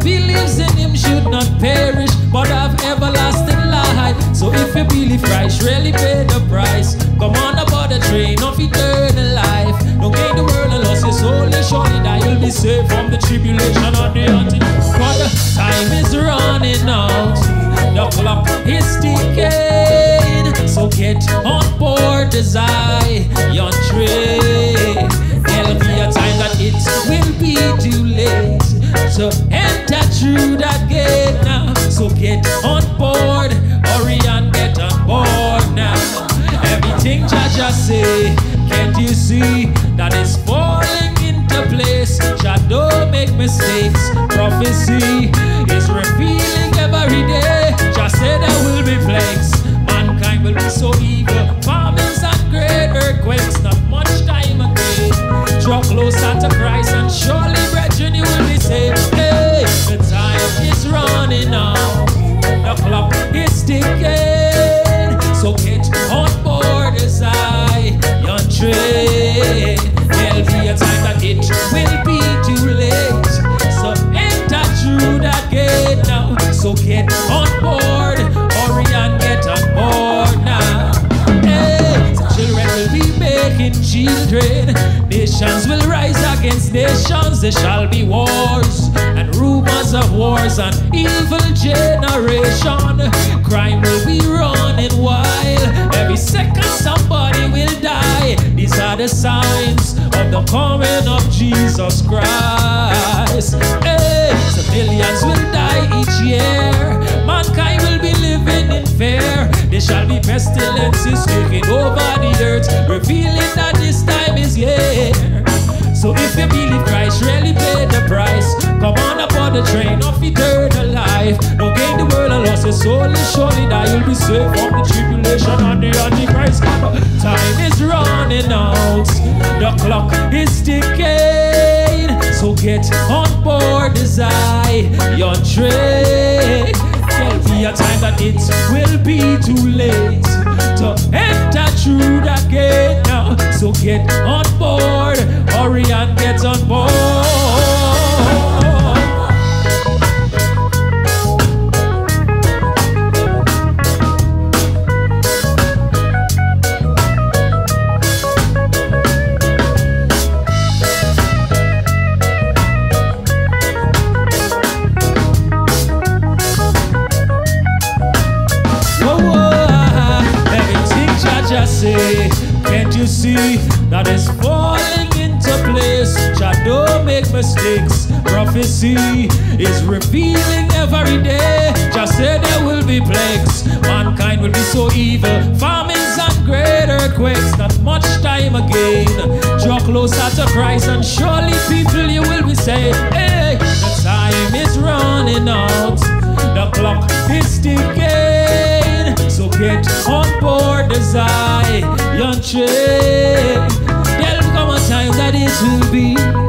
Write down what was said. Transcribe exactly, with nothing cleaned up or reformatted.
he lives in him should not perish, but have everlasting life. So if you believe Christ really paid the price, come on aboard the train of eternal life. Don't gain the world and lost your soul, and surely that you'll be saved from the tribulation of the Antichrist. For the time is running out, the clock is ticking, so get on board the Zion train. There'll be a time that it will be too late to enter through that gate now. So get on board, hurry and get on board now. Everything Jah Jah say, can't you see that it's falling into place? Jah don't make mistakes, prophecy is revealing every day. Jah said there will be plagues, mankind will be so evil, famines and great earthquakes, not much time again. Draw closer to Christ and surely, brethren, you will be saved. Hey, the time is running out, the clock is ticking, so get on board the Zion train. There'll be a time that it will be too late, so enter through that gate now. So get on board, hurry and get on board now. Hey, children will be making children, nations will rise against nations, there shall be wars and rumors of wars and evil generation. Crime will be running wild, every second somebody will die. These are the signs of the coming of Jesus Christ. Hey, so millions will die each year, mankind will be living in fear. There shall be pestilences taking over the earth, revealing that this time is here. So if you believe Christ really paid the price, come on aboard the train of eternal life. Don't gain the world and lost your soul, and surely that you'll be saved from the tribulation of the Antichrist. Time is running out, the clock is ticking, so get on board the Zion train. There'll be a time that it will be too late to enter through that gate now. So get on board, hurry and get on board. Say, can't you see that it's falling into place? Jah don't make mistakes, prophecy is revealing every day. Jah said there will be plagues, mankind will be so evil, famines and great earthquakes, not much time again. Draw closer to Christ and surely people you will be saved. Hey, the time is running out, the clock is ticking, so get on board the Zion train. There'll come a time that it will be